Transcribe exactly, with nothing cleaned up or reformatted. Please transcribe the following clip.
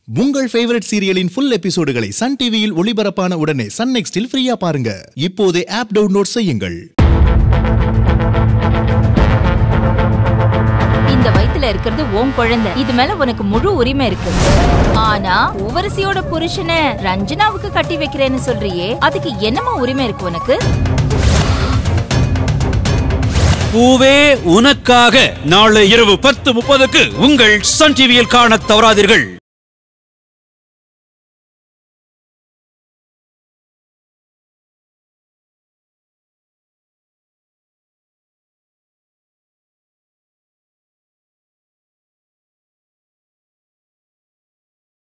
உங்கள் ஃபேவரட் சீரியலின் ஃபுல் எபிசோடுகளை சன் டிவியில் ஒளிபரப்பான உடனே சன் நெக்ஸ்டில் ஃப்ரீயா பாருங்க. இப்போதே ஆப் டவுன்லோட் செய்யுங்கள். இந்த வயித்துல இருக்கிறது உன் குழந்தை. இது மேல உனக்கு முழு உரிமை இருக்கு. ஆனா பூவரசியோட புருஷனை ரஞ்சனாவுக்கு கட்டி வைக்கிறேன்னு சொல்றியே, அதுக்கு என்னமா உரிமை இருக்கு உனக்கு? பூவே உனக்காக நாளை இரவு பத்து முப்பதுக்கு உங்கள் சன் டிவியில் காண தவறாதீர்கள்.